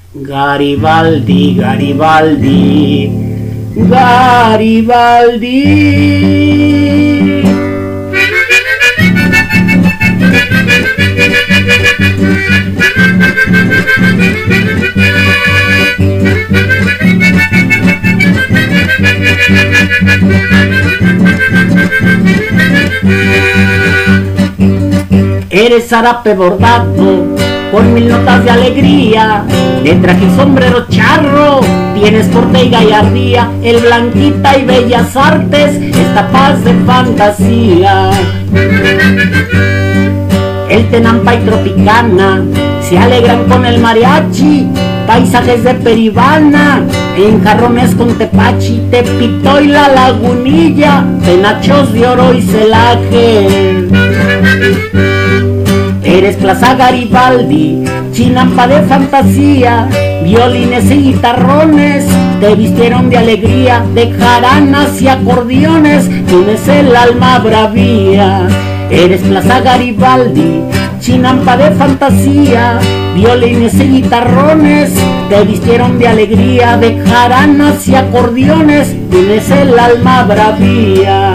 Garibaldi, Garibaldi, Garibaldi. Eres zarape bordado con 1000 notas de alegría, de traje y sombrero charro, tienes porte y gallardía, el Blanquita y Bellas Artes, esta paz de fantasía. El Tenampa y Tropicana se alegran con el mariachi, paisajes de Peribana, en jarrones con tepachi, Tepito y la Lagunilla, penachos de oro y celaje. Eres Plaza Garibaldi, chinampa de fantasía, violines y guitarrones te vistieron de alegría, de jaranas y acordeones tienes el alma bravía. Eres Plaza Garibaldi, chinampa de fantasía, violines y guitarrones te vistieron de alegría, de jaranas y acordeones tienes el alma bravía.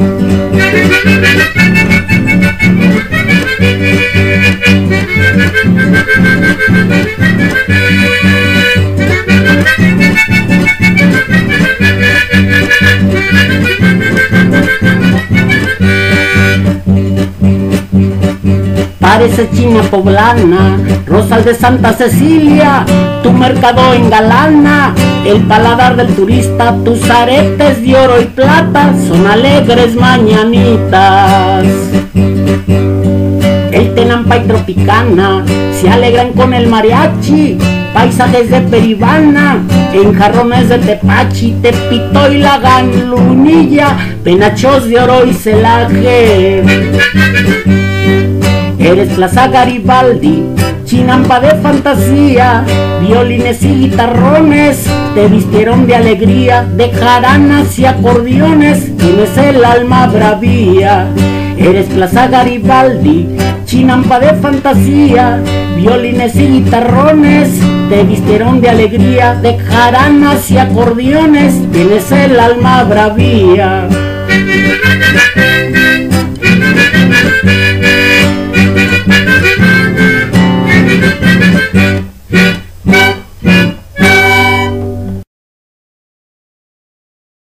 Parece China poblana, Rosal de Santa Cecilia, tu mercado engalana el paladar del turista, tus aretes de oro y plata son alegres mañanitas. El Tenampa y Tropicana se alegran con el mariachi, paisajes de Peribana, en jarrones de tepachi, Tepito y la Lagunilla, penachos de oro y celaje. Eres Plaza Garibaldi, chinampa de fantasía, violines y guitarrones te vistieron de alegría, de jaranas y acordeones tienes el alma bravía. Eres Plaza Garibaldi, chinampa de fantasía, violines y guitarrones te vistieron de alegría, de jaranas y acordeones tienes el alma bravía.